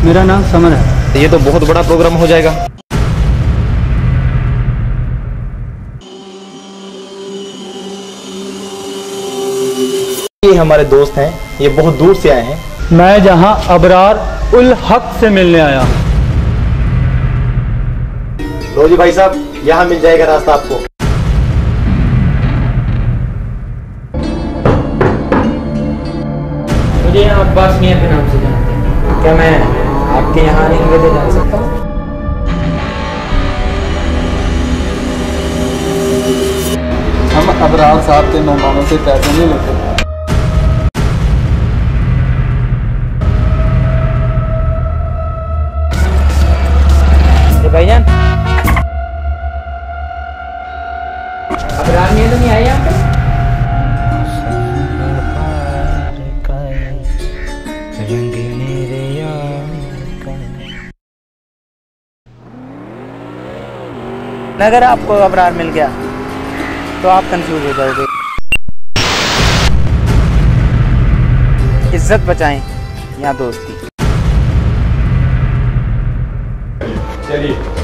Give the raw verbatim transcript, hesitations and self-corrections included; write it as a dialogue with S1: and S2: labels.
S1: मेरा नाम समर है।
S2: ये तो बहुत बड़ा प्रोग्राम हो जाएगा। ये हमारे दोस्त हैं, ये बहुत दूर से आए हैं।
S1: मैं जहां अबरार उल हक से मिलने आया हूं।
S2: लो जी भाई साहब, यहाँ मिल जाएगा रास्ता आपको।
S3: मुझे आप बात मियां के नाम से जानते हैं, क्या मैं आपके यहाँ आने की वजह जान सकता हूँ?
S4: हम अबरार साहब के मेहमानों से पैसे नहीं लेते।
S3: भाईजान, अबरार मियां तो नहीं आए यहाँ पे? अगर आपको अबरार मिल गया तो आप कंफ्यूज हो जाओगे। इज्जत बचाएं या दोस्ती।
S4: चलिए।